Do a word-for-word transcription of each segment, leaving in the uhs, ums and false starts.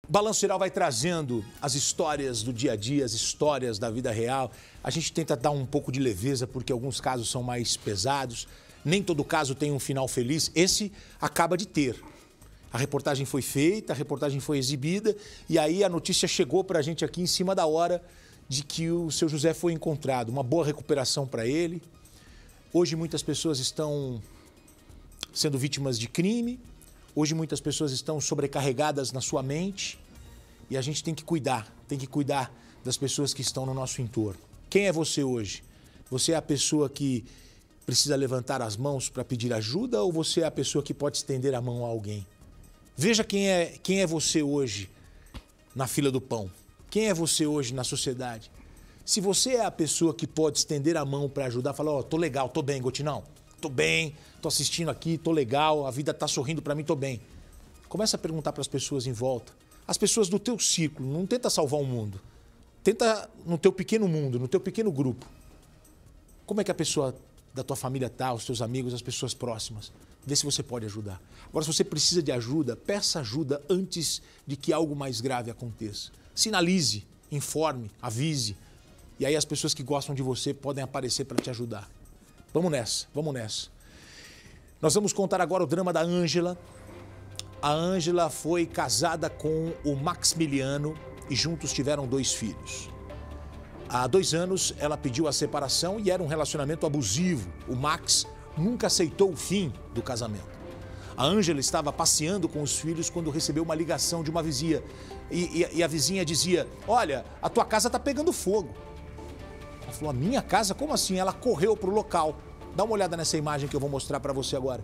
O Balanço Geral vai trazendo as histórias do dia a dia, as histórias da vida real. A gente tenta dar um pouco de leveza, porque alguns casos são mais pesados. Nem todo caso tem um final feliz. Esse acaba de ter. A reportagem foi feita, a reportagem foi exibida, e aí a notícia chegou para a gente aqui em cima da hora de que o seu José foi encontrado. Uma boa recuperação para ele. Hoje muitas pessoas estão sendo vítimas de crime. Hoje muitas pessoas estão sobrecarregadas na sua mente e a gente tem que cuidar, tem que cuidar das pessoas que estão no nosso entorno. Quem é você hoje? Você é a pessoa que precisa levantar as mãos para pedir ajuda ou você é a pessoa que pode estender a mão a alguém? Veja quem é, quem é você hoje na fila do pão. Quem é você hoje na sociedade? Se você é a pessoa que pode estender a mão para ajudar, falar, ó, oh, tô legal, tô bem, Gotinão. Tô bem, tô assistindo aqui, tô legal, a vida tá sorrindo pra mim, tô bem. Começa a perguntar para as pessoas em volta. As pessoas do teu círculo, não tenta salvar o mundo. Tenta no teu pequeno mundo, no teu pequeno grupo. Como é que a pessoa da tua família tá, os teus amigos, as pessoas próximas? Vê se você pode ajudar. Agora, se você precisa de ajuda, peça ajuda antes de que algo mais grave aconteça. Sinalize, informe, avise. E aí as pessoas que gostam de você podem aparecer para te ajudar. Vamos nessa, vamos nessa. Nós vamos contar agora o drama da Ângela. A Ângela foi casada com o Maximiliano e juntos tiveram dois filhos. Há dois anos ela pediu a separação e era um relacionamento abusivo. O Max nunca aceitou o fim do casamento. A Ângela estava passeando com os filhos quando recebeu uma ligação de uma vizinha. E, e, e a vizinha dizia, olha, a tua casa está pegando fogo. Ela falou, a minha casa? Como assim? Ela correu para o local. Dá uma olhada nessa imagem que eu vou mostrar para você agora.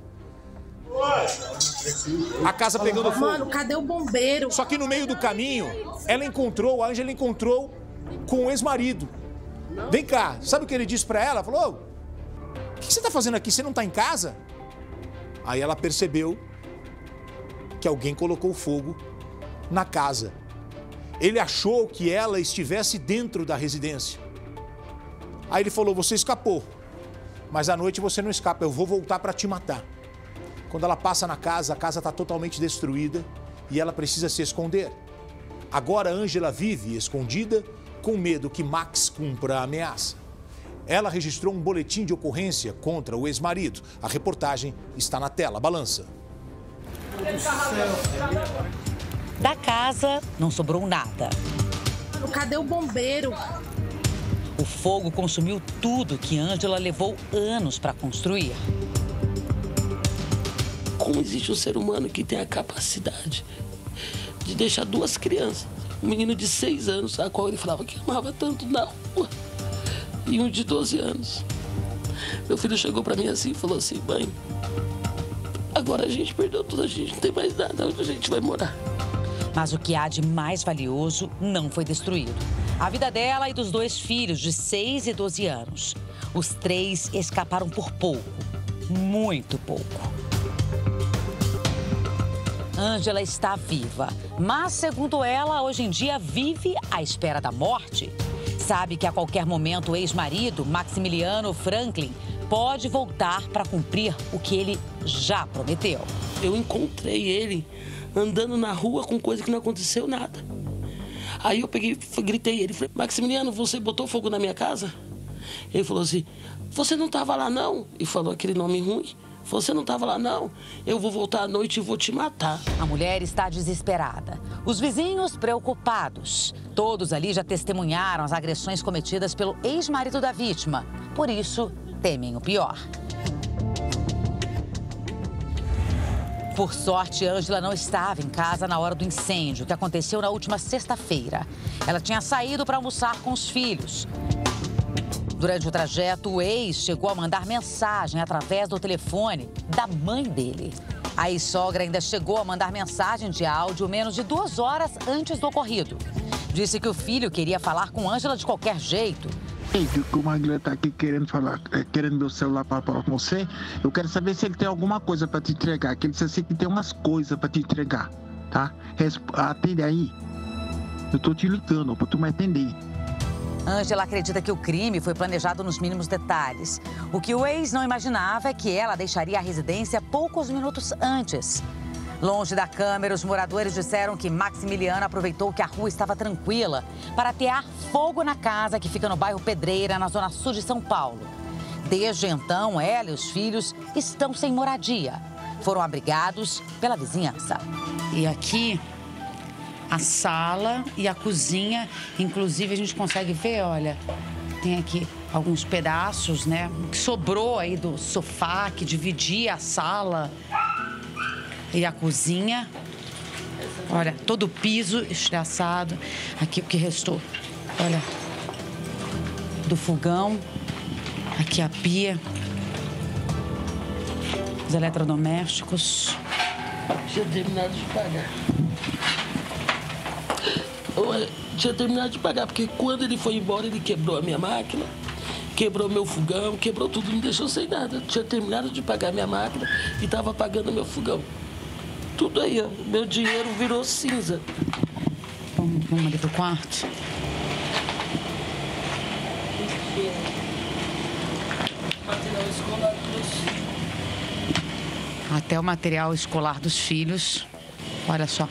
A casa pegando fogo. Mano, cadê o bombeiro? Só que no meio do caminho, ela encontrou, a Ângela encontrou com o ex-marido. Vem cá, sabe o que ele disse para ela? Falou, o que você está fazendo aqui? Você não está em casa? Aí ela percebeu que alguém colocou fogo na casa. Ele achou que ela estivesse dentro da residência. Aí ele falou, você escapou, mas à noite você não escapa, eu vou voltar para te matar. Quando ela passa na casa, a casa está totalmente destruída e ela precisa se esconder. Agora a Ângela vive escondida com medo que Max cumpra a ameaça. Ela registrou um boletim de ocorrência contra o ex-marido. A reportagem está na tela, balança. Da casa não sobrou nada. Cadê o bombeiro? O fogo consumiu tudo que Ângela levou anos para construir. Como existe um ser humano que tem a capacidade de deixar duas crianças, um menino de seis anos, a qual ele falava que amava tanto na rua, e um de doze anos. Meu filho chegou para mim assim e falou assim, mãe, agora a gente perdeu tudo, a gente não tem mais nada, onde a gente vai morar? Mas o que há de mais valioso não foi destruído. A vida dela e dos dois filhos de seis e doze anos. Os três escaparam por pouco, muito pouco. Ângela está viva, mas, segundo ela, hoje em dia vive à espera da morte. Sabe que a qualquer momento o ex-marido, Maximiliano Franklin, pode voltar para cumprir o que ele já prometeu. Eu encontrei ele andando na rua com coisa que não aconteceu nada. Aí eu peguei, gritei ele, falei, Maximiliano, você botou fogo na minha casa? Ele falou assim, você não estava lá não? E falou aquele nome ruim. Você não estava lá não? Eu vou voltar à noite e vou te matar. A mulher está desesperada. Os vizinhos preocupados. Todos ali já testemunharam as agressões cometidas pelo ex-marido da vítima. Por isso, temem o pior. Por sorte, Ângela não estava em casa na hora do incêndio, que aconteceu na última sexta-feira. Ela tinha saído para almoçar com os filhos. Durante o trajeto, o ex chegou a mandar mensagem através do telefone da mãe dele. A ex-sogra ainda chegou a mandar mensagem de áudio menos de duas horas antes do ocorrido. Disse que o filho queria falar com Ângela de qualquer jeito. O Maguila tá aqui querendo falar, querendo meu celular para falar com você. Eu quero saber se ele tem alguma coisa para te entregar. Que ele disse assim que tem umas coisas para te entregar, tá? Atende aí. Eu tô te ligando para tu me atender. Ângela acredita que o crime foi planejado nos mínimos detalhes. O que o ex não imaginava é que ela deixaria a residência poucos minutos antes. Longe da câmera, os moradores disseram que Maximiliano aproveitou que a rua estava tranquila para atear fogo na casa que fica no bairro Pedreira, na zona sul de São Paulo. Desde então, ela e os filhos estão sem moradia. Foram abrigados pela vizinhança. E aqui, a sala e a cozinha, inclusive a gente consegue ver, olha, tem aqui alguns pedaços, né, que sobrou aí do sofá, que dividia a sala e a cozinha. Olha, todo o piso estilhaçado. Aqui o que restou, olha, do fogão. Aqui a pia. Os eletrodomésticos. Tinha terminado de pagar. Olha, tinha terminado de pagar, porque quando ele foi embora, ele quebrou a minha máquina, quebrou meu fogão, quebrou tudo, me deixou sem nada. Tinha terminado de pagar minha máquina e estava pagando meu fogão. Tudo aí, ó. Meu dinheiro virou cinza. Vamos, vamos ali pro quarto. Material escolar dos filhos. Até o material escolar dos filhos. Olha só.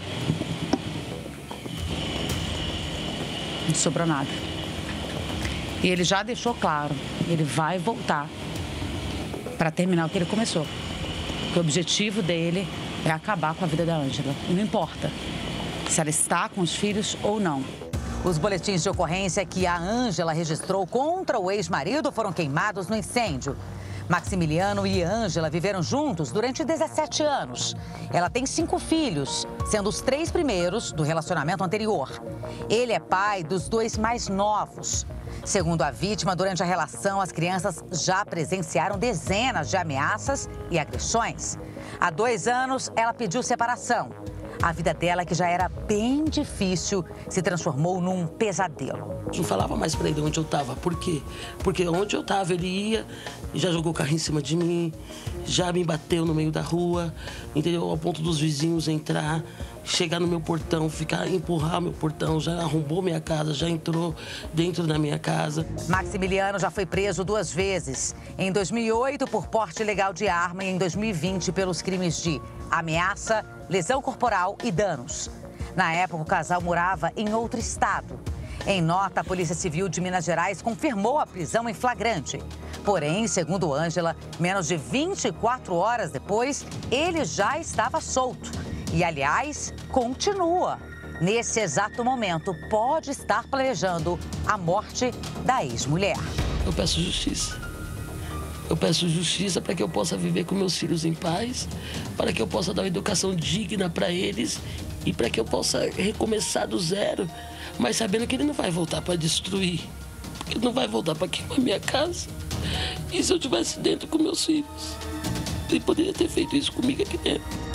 Não sobrou nada. E ele já deixou claro, ele vai voltar para terminar o que ele começou. O objetivo dele é acabar com a vida da Ângela. E não importa se ela está com os filhos ou não. Os boletins de ocorrência que a Ângela registrou contra o ex-marido foram queimados no incêndio. Maximiliano e Ângela viveram juntos durante dezessete anos. Ela tem cinco filhos, sendo os três primeiros do relacionamento anterior. Ele é pai dos dois mais novos. Segundo a vítima, durante a relação, as crianças já presenciaram dezenas de ameaças e agressões. Há dois anos, ela pediu separação. A vida dela, que já era bem difícil, se transformou num pesadelo. Não falava mais pra ele onde eu tava. Por quê? Porque onde eu tava, ele ia, já jogou o carro em cima de mim, já me bateu no meio da rua, entendeu? Ao ponto dos vizinhos entrar, chegar no meu portão, ficar, empurrar meu portão, já arrombou minha casa, já entrou dentro da minha casa. Maximiliano já foi preso duas vezes. Em dois mil e oito, por porte ilegal de arma, e em dois mil e vinte, pelos crimes de ameaça, lesão corporal e danos. Na época, o casal morava em outro estado. Em nota, a Polícia Civil de Minas Gerais confirmou a prisão em flagrante. Porém, segundo Ângela, menos de vinte e quatro horas depois, ele já estava solto. E, aliás, continua. Nesse exato momento, pode estar planejando a morte da ex-mulher. Eu peço justiça. Eu peço justiça para que eu possa viver com meus filhos em paz, para que eu possa dar uma educação digna para eles e para que eu possa recomeçar do zero, mas sabendo que ele não vai voltar para destruir, porque ele não vai voltar para queimar minha casa. E se eu estivesse dentro com meus filhos, ele poderia ter feito isso comigo aqui dentro.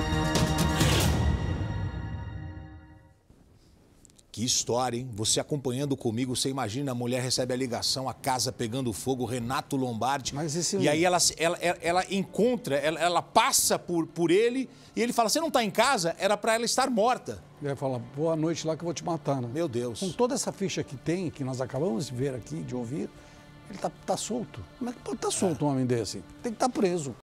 Que história, hein? Você acompanhando comigo, você imagina, a mulher recebe a ligação, a casa pegando fogo, Renato Lombardi. Mas esse... E aí ela, ela, ela, ela encontra, ela, ela passa por, por ele e ele fala, você não está em casa? Era para ela estar morta. Ele vai falar, boa noite lá que eu vou te matar, né? Meu Deus. Com toda essa ficha que tem, que nós acabamos de ver aqui, de ouvir, ele tá, tá solto. Como é que pode estar solto um homem desse? Tem que estar preso.